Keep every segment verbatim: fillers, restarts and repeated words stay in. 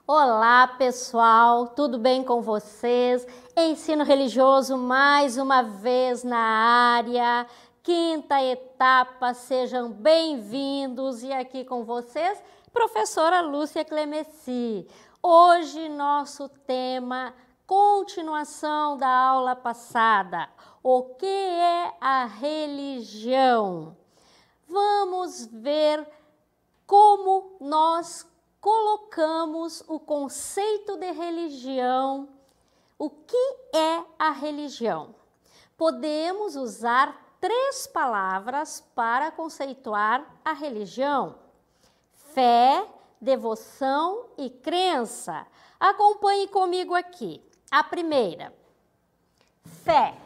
Olá, pessoal, tudo bem com vocês? Ensino religioso mais uma vez na área, quinta etapa, sejam bem-vindos e aqui com vocês, professora Lúcia Clemeci. Hoje nosso tema, continuação da aula passada, o que é a religião? Vamos ver como nós colocamos o conceito de religião. O que é a religião? Podemos usar três palavras para conceituar a religião: fé, devoção e crença. Acompanhe comigo aqui. A primeira, fé.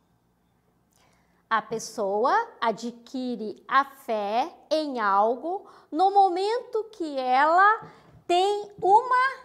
A pessoa adquire a fé em algo no momento que ela tem uma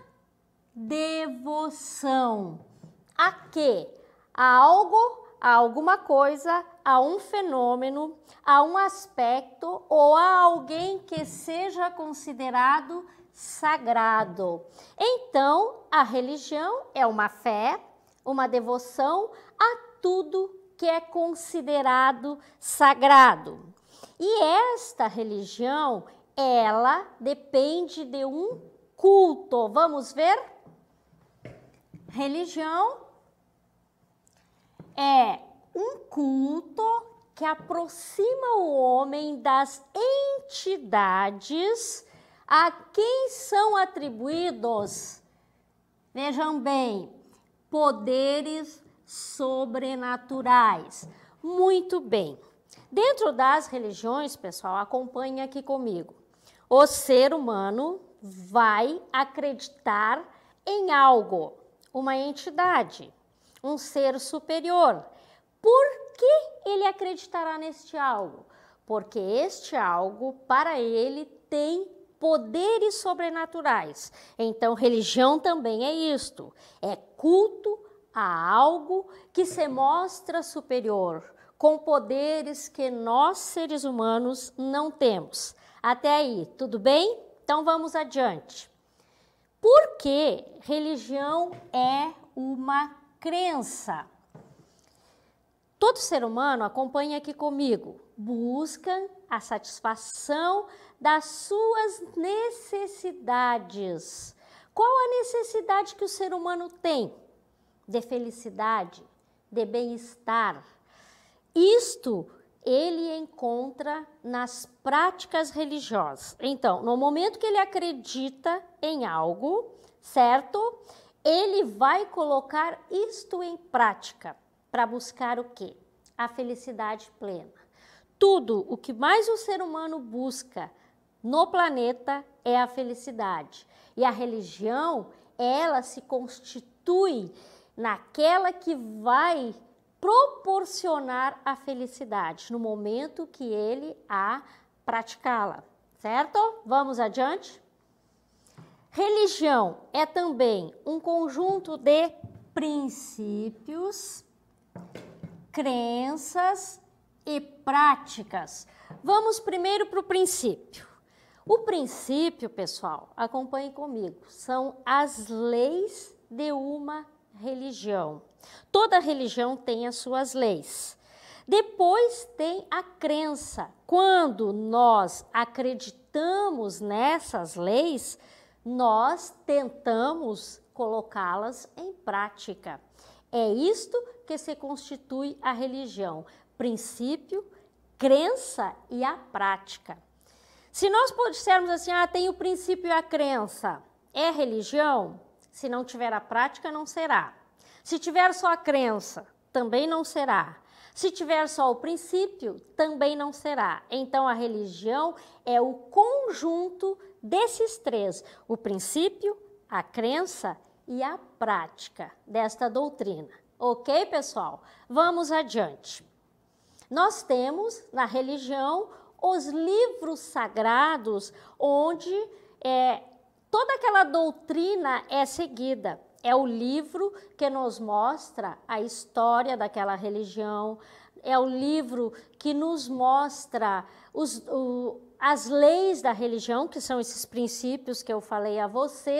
devoção. A quê? A algo, a alguma coisa, a um fenômeno, a um aspecto ou a alguém que seja considerado sagrado. Então, a religião é uma fé, uma devoção a tudo que é considerado sagrado. E esta religião, ela depende de um culto. Vamos ver? Religião é um culto que aproxima o homem das entidades a quem são atribuídos, vejam bem, poderes sobrenaturais. Muito bem. Dentro das religiões, pessoal, acompanhe aqui comigo. O ser humano vai acreditar em algo, uma entidade, um ser superior. Por que ele acreditará neste algo? Porque este algo, para ele, tem poderes sobrenaturais. Então, religião também é isto, é culto a algo que se mostra superior, com poderes que nós, seres humanos, não temos. Até aí, tudo bem? Então vamos adiante. Por que religião é uma crença? Todo ser humano, acompanha aqui comigo, busca a satisfação das suas necessidades. Qual a necessidade que o ser humano tem? De felicidade, de bem-estar. Isto ele encontra nas práticas religiosas. Então, no momento que ele acredita em algo, certo? Ele vai colocar isto em prática para buscar o quê? A felicidade plena. Tudo o que mais o ser humano busca no planeta é a felicidade. E a religião, ela se constitui naquela que vai proporcionar a felicidade no momento que ele a praticá-la, certo? Vamos adiante? Religião é também um conjunto de princípios, crenças e práticas. Vamos primeiro para o princípio. O princípio, pessoal, acompanhe comigo, são as leis de uma religião. Toda religião tem as suas leis. Depois tem a crença. Quando nós acreditamos nessas leis, nós tentamos colocá-las em prática. É isto que se constitui a religião: princípio, crença e a prática. Se nós dissermos assim, ah, tem o princípio e a crença, é religião? Se não tiver a prática, não será. Se tiver só a crença, também não será. Se tiver só o princípio, também não será. Então, a religião é o conjunto desses três: o princípio, a crença e a prática desta doutrina. Ok, pessoal? Vamos adiante. Nós temos na religião os livros sagrados, onde é, toda aquela doutrina é seguida. É o livro que nos mostra a história daquela religião, é o livro que nos mostra os, o, as leis da religião, que são esses princípios que eu falei a vocês,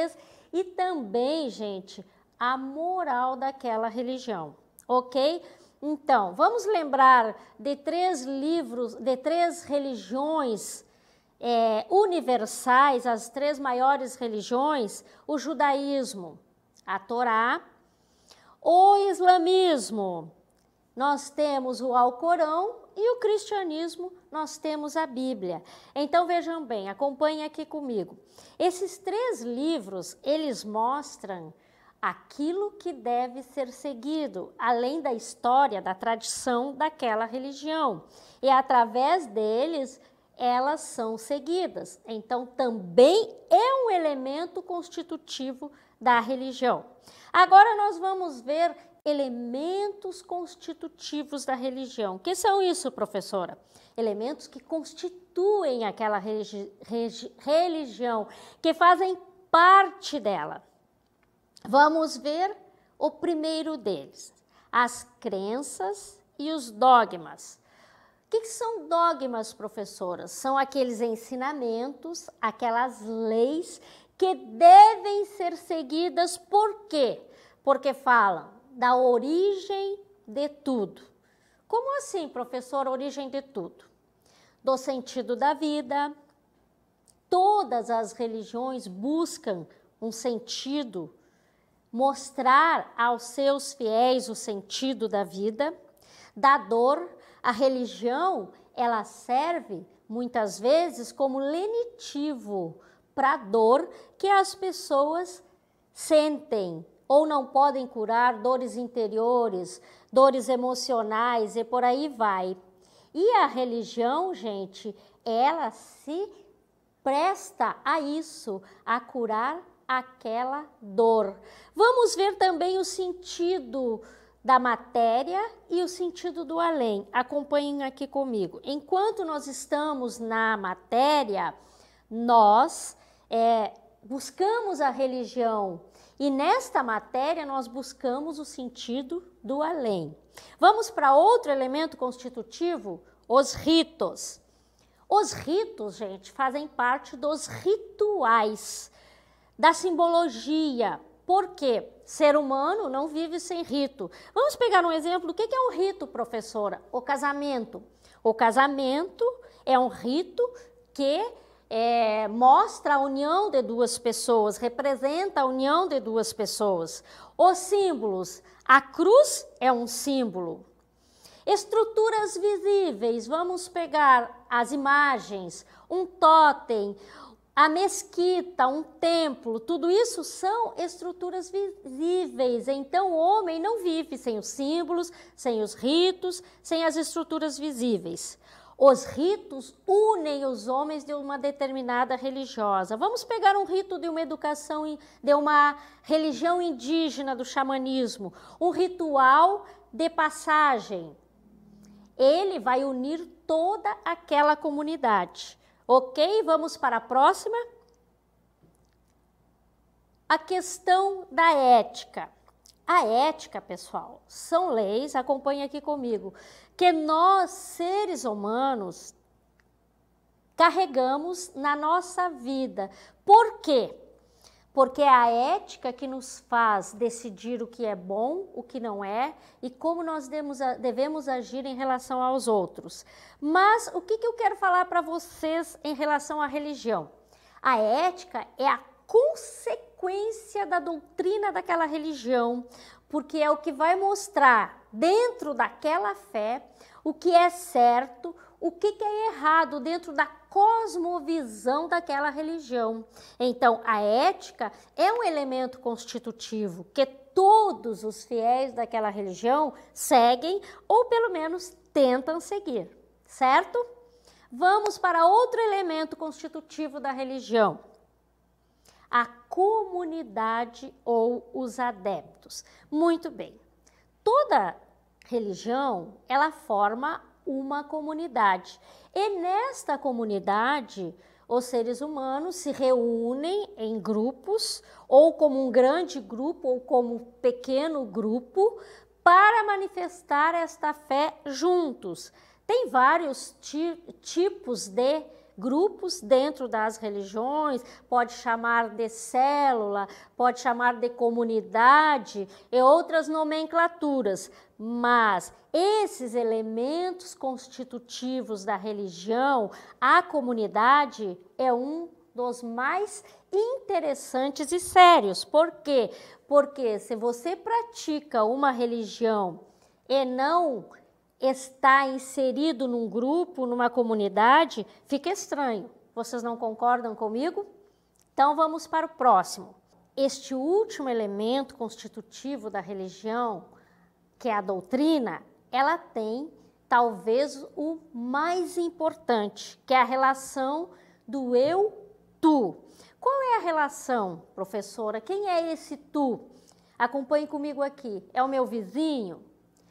e também, gente, a moral daquela religião, ok? Então, vamos lembrar de três livros, de três religiões é, universais, as três maiores religiões: o judaísmo, a Torá; o islamismo, nós temos o Alcorão; e o cristianismo, nós temos a Bíblia. Então, vejam bem, acompanhem aqui comigo. Esses três livros, eles mostram aquilo que deve ser seguido, além da história, da tradição daquela religião. E através deles, elas são seguidas. Então, também é um elemento constitutivo da religião. Agora, nós vamos ver elementos constitutivos da religião. O que são isso, professora? Elementos que constituem aquela religi religi religião, que fazem parte dela. Vamos ver o primeiro deles, as crenças e os dogmas. O que, que são dogmas, professoras? São aqueles ensinamentos, aquelas leis que devem ser seguidas. Por quê? Porque falam da origem de tudo. Como assim, professora, origem de tudo? Do sentido da vida. Todas as religiões buscam um sentido, mostrar aos seus fiéis o sentido da vida, da dor. A religião, ela serve muitas vezes como lenitivo para a dor que as pessoas sentem ou não podem curar, dores interiores, dores emocionais e por aí vai. E a religião, gente, ela se presta a isso, a curar aquela dor. Vamos ver também o sentido da matéria e o sentido do além. Acompanhem aqui comigo. Enquanto nós estamos na matéria, nós é, buscamos a religião, e nesta matéria nós buscamos o sentido do além. Vamos para outro elemento constitutivo, os ritos. Os ritos, gente, fazem parte dos rituais, da simbologia. Por quê? Ser humano não vive sem rito. Vamos pegar um exemplo. O que é um rito, professora? O casamento. O casamento é um rito que é, mostra a união de duas pessoas, representa a união de duas pessoas. Os símbolos. A cruz é um símbolo. Estruturas visíveis. Vamos pegar as imagens, um tótem, a mesquita, um templo, tudo isso são estruturas visíveis. Então, o homem não vive sem os símbolos, sem os ritos, sem as estruturas visíveis. Os ritos unem os homens de uma determinada religiosa. Vamos pegar um rito de uma educação, de uma religião indígena, do xamanismo, um ritual de passagem. Ele vai unir toda aquela comunidade. Ok? Vamos para a próxima. A questão da ética. A ética, pessoal, são leis, acompanhe aqui comigo, que nós, seres humanos, carregamos na nossa vida. Por quê? Porque é a ética que nos faz decidir o que é bom, o que não é, e como nós devemos agir em relação aos outros. Mas o que eu quero falar para vocês em relação à religião? A ética é a consequência da doutrina daquela religião, porque é o que vai mostrar dentro daquela fé o que é certo, o que é errado dentro da cosmovisão daquela religião. Então, a ética é um elemento constitutivo que todos os fiéis daquela religião seguem ou pelo menos tentam seguir, certo? Vamos para outro elemento constitutivo da religião. A comunidade ou os adeptos. Muito bem. Toda religião, ela forma uma comunidade. E nesta comunidade, os seres humanos se reúnem em grupos, ou como um grande grupo, ou como um pequeno grupo, para manifestar esta fé juntos. Tem vários ti- tipos de grupos dentro das religiões, pode chamar de célula, pode chamar de comunidade e outras nomenclaturas, mas esses elementos constitutivos da religião, a comunidade é um dos mais interessantes e sérios. Por quê? Porque se você pratica uma religião e não está inserido num grupo, numa comunidade, fica estranho. Vocês não concordam comigo? Então vamos para o próximo. Este último elemento constitutivo da religião, que é a doutrina, ela tem talvez o mais importante, que é a relação do eu-tu. Qual é a relação, professora? Quem é esse tu? Acompanhe comigo aqui. É o meu vizinho?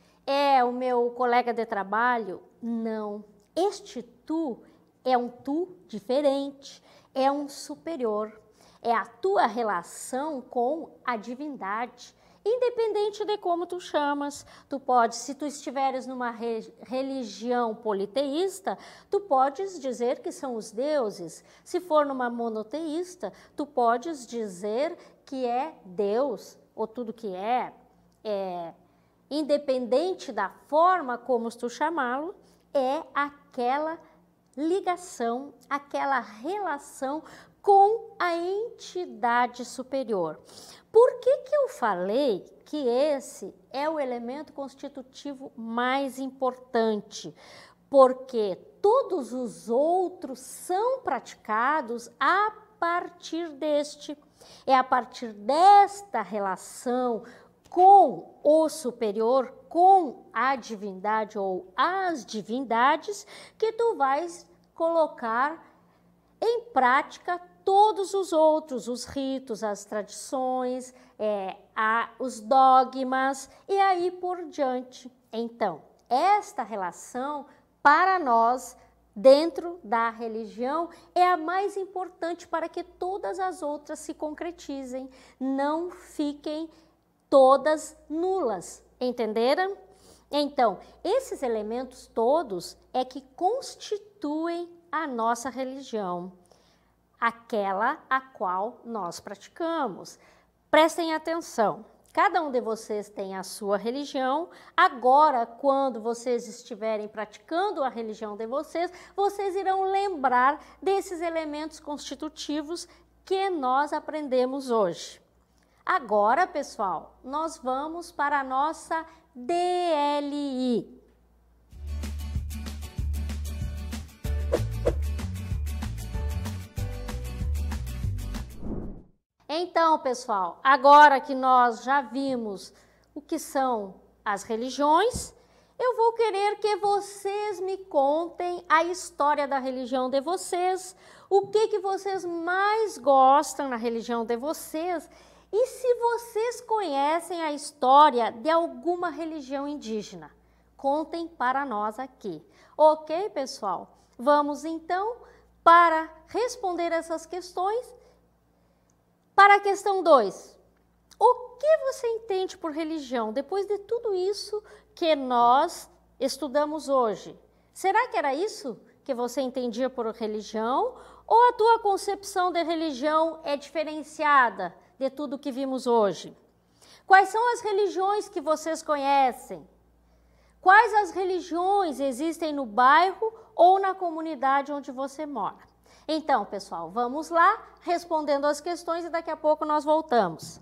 É o meu colega de trabalho? Não. Este tu é um tu diferente, é um superior. É a tua relação com a divindade. Independente de como tu chamas, tu podes, se tu estiveres numa re, religião politeísta, tu podes dizer que são os deuses. Se for numa monoteísta, tu podes dizer que é Deus, ou tudo que é, é independente da forma como tu chamá-lo, é aquela ligação, aquela relação com a entidade superior. Por que que eu falei que esse é o elemento constitutivo mais importante? Porque todos os outros são praticados a partir deste. É a partir desta relação com o superior, com a divindade ou as divindades, que tu vais colocar em prática todos os outros, os ritos, as tradições, é, a, os dogmas e aí por diante. Então, esta relação para nós, dentro da religião, é a mais importante para que todas as outras se concretizem, não fiquem todas nulas, entenderam? Então, esses elementos todos é que constituem a nossa religião, aquela a qual nós praticamos. Prestem atenção, cada um de vocês tem a sua religião. Agora, quando vocês estiverem praticando a religião de vocês, vocês irão lembrar desses elementos constitutivos que nós aprendemos hoje. Agora, pessoal, nós vamos para a nossa D L I. Então, pessoal, agora que nós já vimos o que são as religiões, eu vou querer que vocês me contem a história da religião de vocês, o que que vocês mais gostam na religião de vocês e se vocês conhecem a história de alguma religião indígena. Contem para nós aqui. Ok, pessoal? Vamos então para responder essas questões. Para a questão dois, o que você entende por religião depois de tudo isso que nós estudamos hoje? Será que era isso que você entendia por religião? Ou a tua concepção de religião é diferenciada de tudo que vimos hoje? Quais são as religiões que vocês conhecem? Quais as religiões existem no bairro ou na comunidade onde você mora? Então, pessoal, vamos lá, respondendo as questões e daqui a pouco nós voltamos.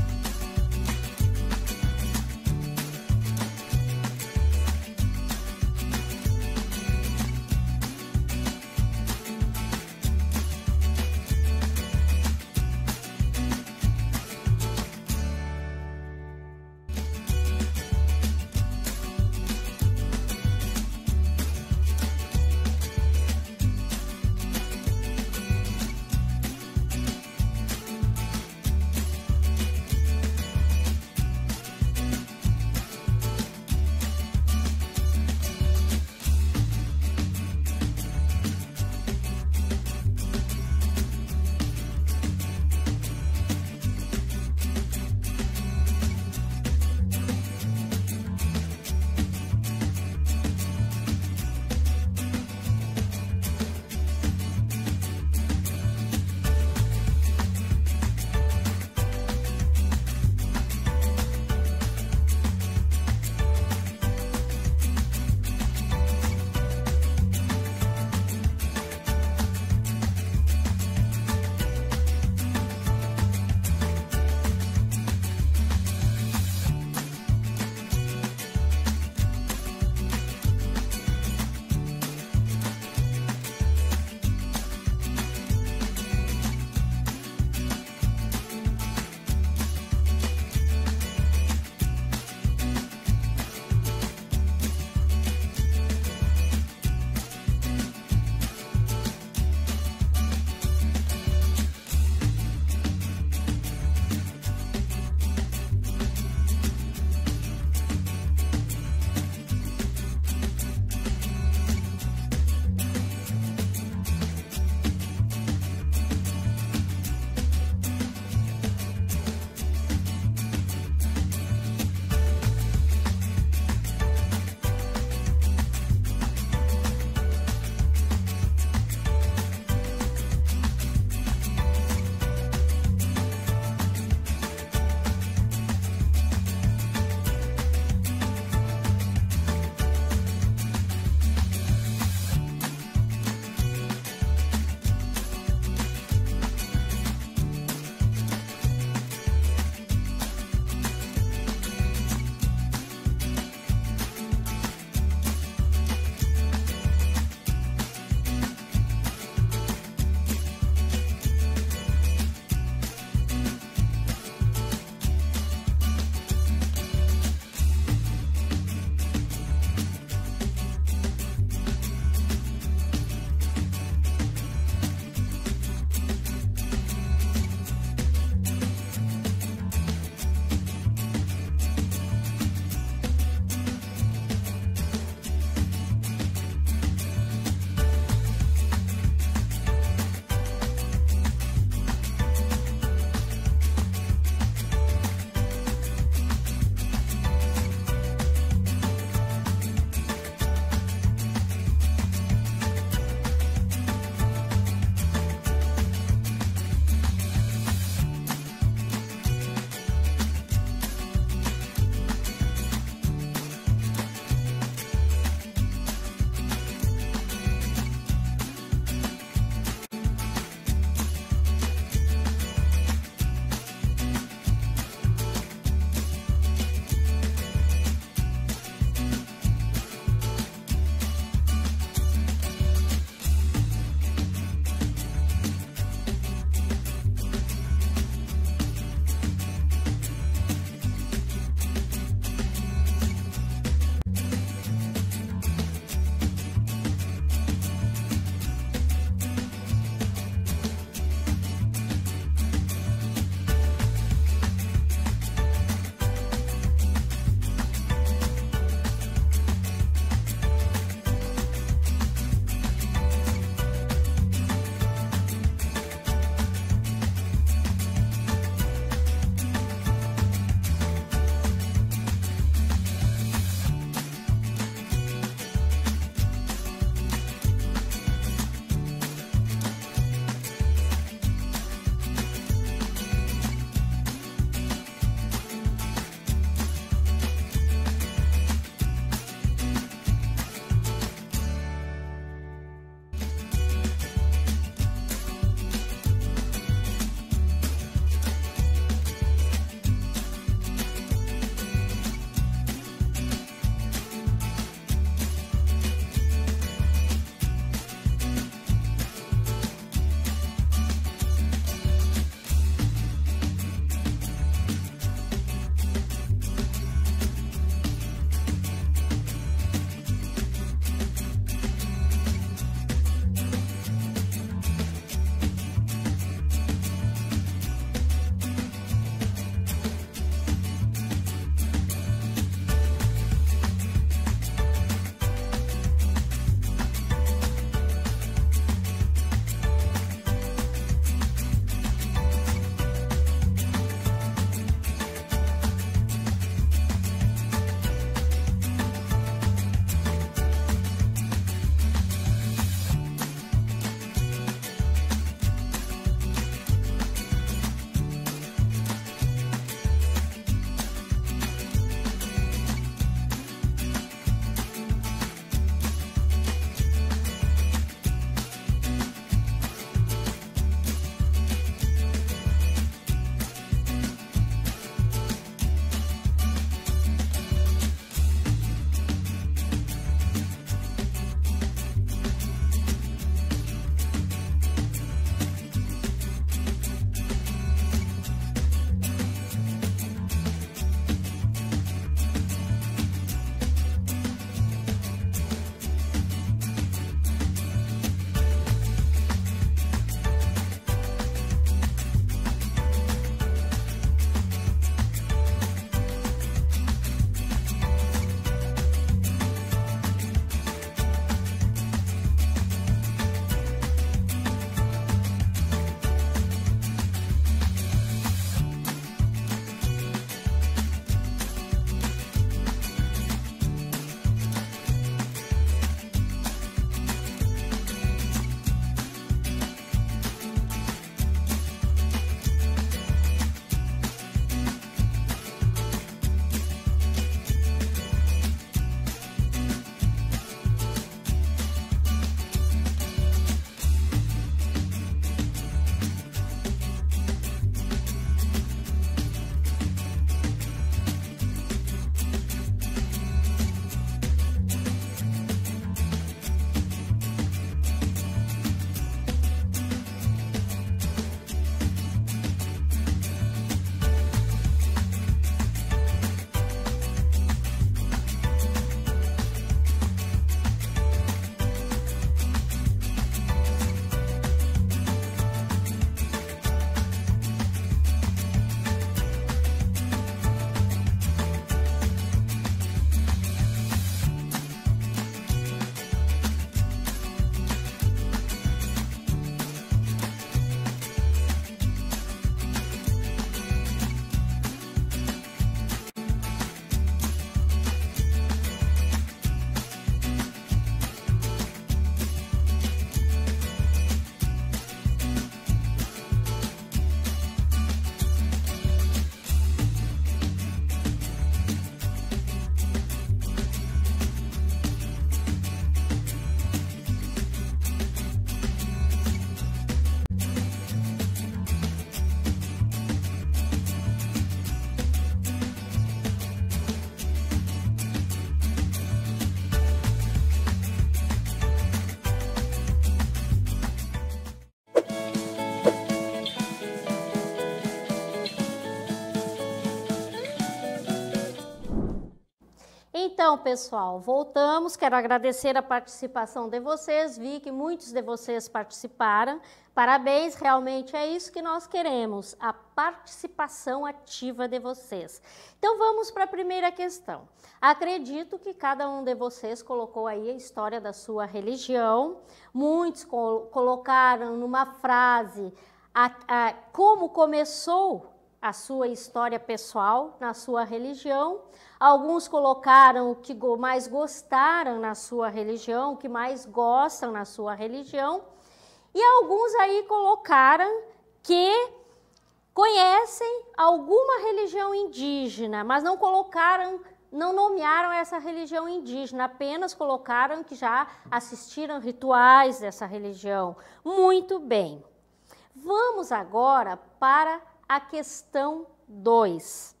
Então, pessoal, voltamos. Quero agradecer a participação de vocês. Vi que muitos de vocês participaram. Parabéns, realmente é isso que nós queremos, a participação ativa de vocês. Então, vamos para a primeira questão. Acredito que cada um de vocês colocou aí a história da sua religião. Muitos col colocaram numa frase a, a, como começou a sua história pessoal na sua religião. Alguns colocaram o que mais gostaram na sua religião, o que mais gostam na sua religião. E alguns aí colocaram que conhecem alguma religião indígena, mas não colocaram, não nomearam essa religião indígena, apenas colocaram que já assistiram rituais dessa religião. Muito bem. Vamos agora para a questão dois.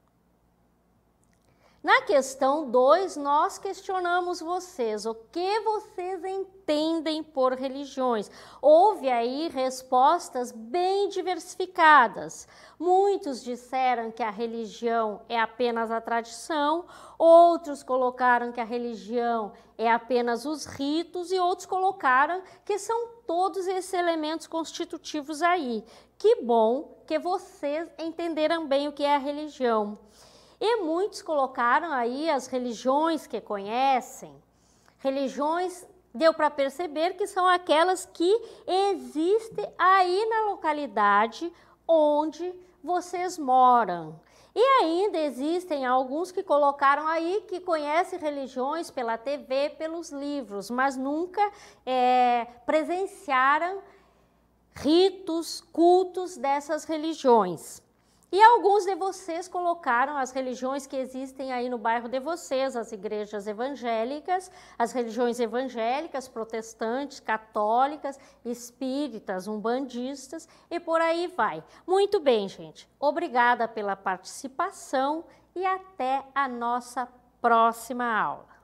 Na questão dois, nós questionamos vocês, o que vocês entendem por religiões? Houve aí respostas bem diversificadas. Muitos disseram que a religião é apenas a tradição, outros colocaram que a religião é apenas os ritos e outros colocaram que são todos esses elementos constitutivos aí. Que bom que vocês entenderam bem o que é a religião. E muitos colocaram aí as religiões que conhecem. Religiões, deu para perceber que são aquelas que existem aí na localidade onde vocês moram. E ainda existem alguns que colocaram aí que conhecem religiões pela T V, pelos livros, mas nunca é, presenciaram ritos, cultos dessas religiões. E alguns de vocês colocaram as religiões que existem aí no bairro de vocês, as igrejas evangélicas, as religiões evangélicas, protestantes, católicas, espíritas, umbandistas e por aí vai. Muito bem, gente. Obrigada pela participação e até a nossa próxima aula.